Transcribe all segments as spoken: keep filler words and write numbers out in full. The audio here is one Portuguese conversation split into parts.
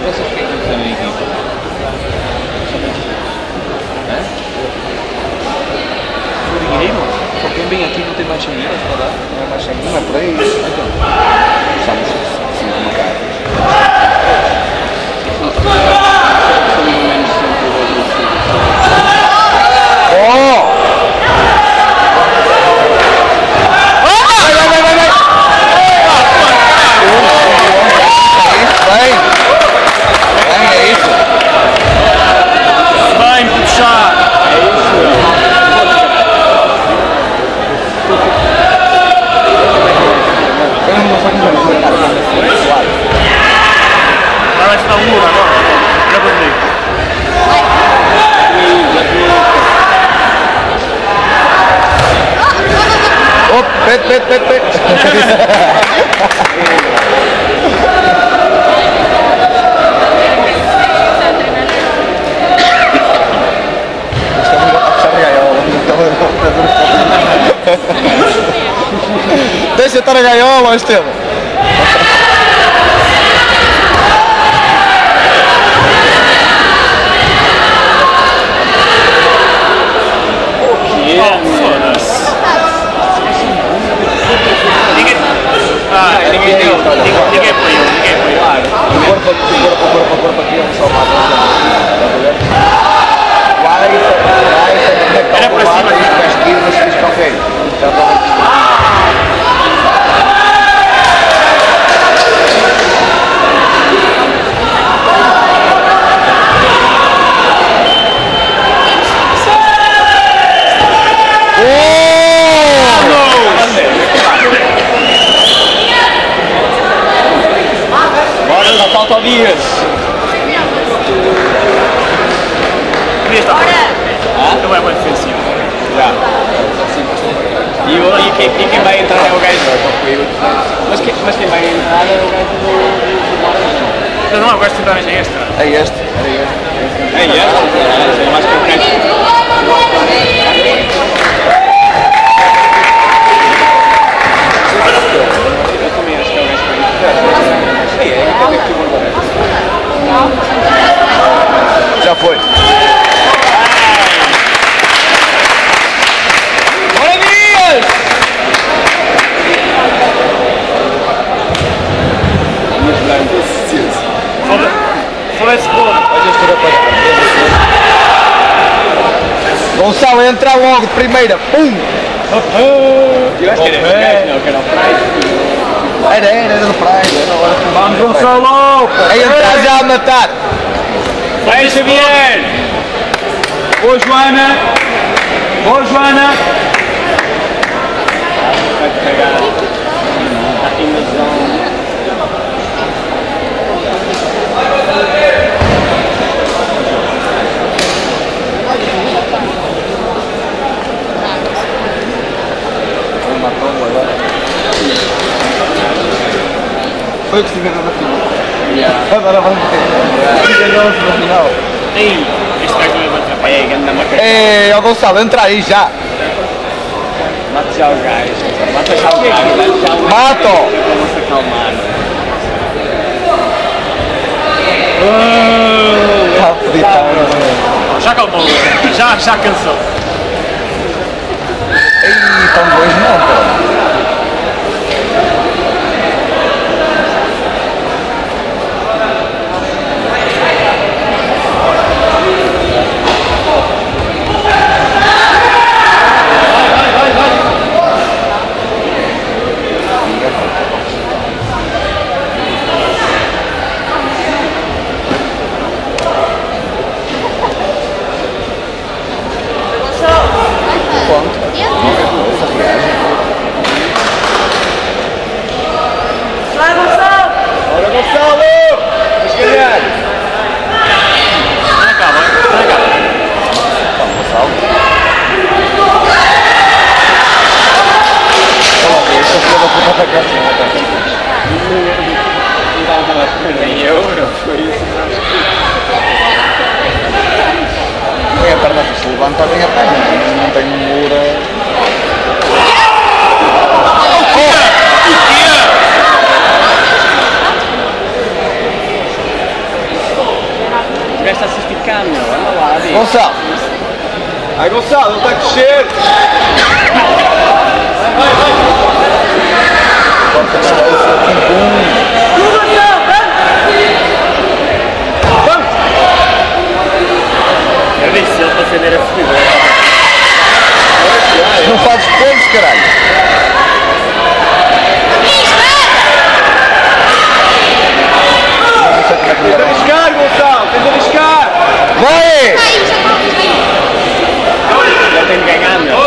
Vocês que estão em equipa? É? Formigueiro? Porque bem aqui não tem baixinha, para dar? Não é baixinha, não é por aí. Então. Estamos assim como cara. Oh! Pet, pet, pet, pet. Deixa eu estar a gaiola, Estevam. Ninguém deu, ninguém apoiou, ninguém apoiou. Corpo, corpo, corpo, corpo aqui, um só mata. Vai, vai, era para cima. Esquivo, mas fiz para o feio. Já está. Bora, falta dias. Podia estar fora. Não é muito defensivo. Já. E, o, e, quem, e quem vai entrar é o gajo. Mas, que, mas quem vai entrar é o gajo do. Não, não é o gajo de centrais, é este. É este. É este? É mais concreto. Já foi. Bora, Dias! Foda-se boa. Gonçalo entra logo de primeira. Pum! Eu acho que era este gajo, não, que era o Praia. Era, era, era do Praia. Vamos, Gonçalo! É entrar já a matar. Vai, Xavier! Boa, Joana! Boa, Joana! Vai pegar. Aqui na zona. Foi o que se ganhou na final. Agora vamos ver. Ganhou-se no final. Ei, este gajo não vai atrapalhar aí, anda uma Ei, ó Gonçalo, entra aí já. Mata já o gajo. Mata já o gajo. Mato! Vamos se acalmar. Está fodido. Já acalmou, já, já cansou. Ei, estão dois não, pô. gajo está a se esticar, meu. Anda lá, diz. Gonçalo! Ai, Gonçalo, ele está a crescer! Vai, vai, vai! Eu disse ele para acender a fibra. Não fazes pontos, caralho! Tens de arriscar, Gonçalo! Tens de arriscar! Vai! Já tem de ganhar, meu.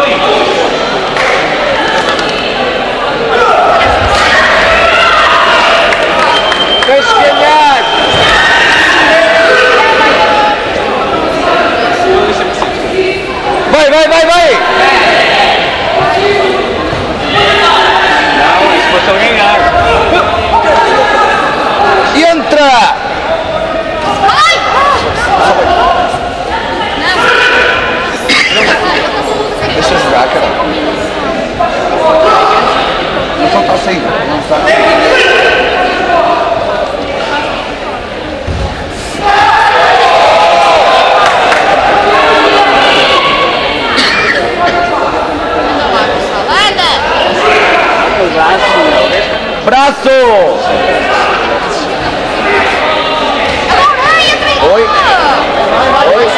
Tens de ganhar! Vai, vai, vai, vai! Não, isso fosse ele ganhar. Entra! Deixa eu jogar, cara. Não só está a sair, não está. Braço! Oi! Oi!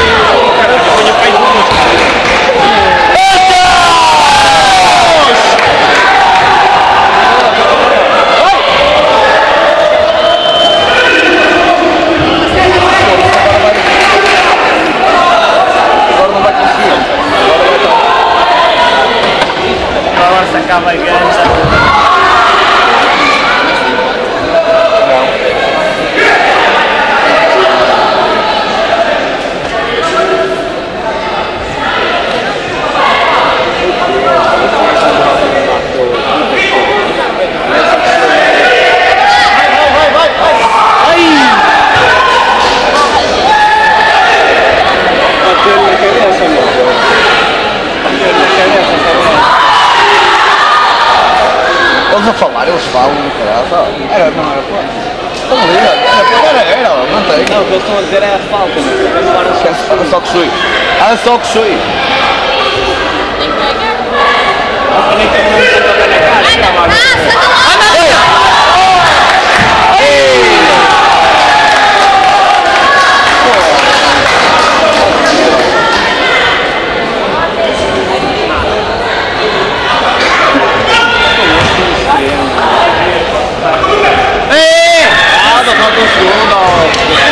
Agora não vai conseguir. Agora se acaba a ganha. Eles a falar, eles falam no caralho. Era, não era plano. Estão ali, era, era, era, não tem. Não, o que eles estão a dizer é a falta, meu. Anda só que sui. Anda só que sui. Nem tem como tocar na cara. Falta um segundo.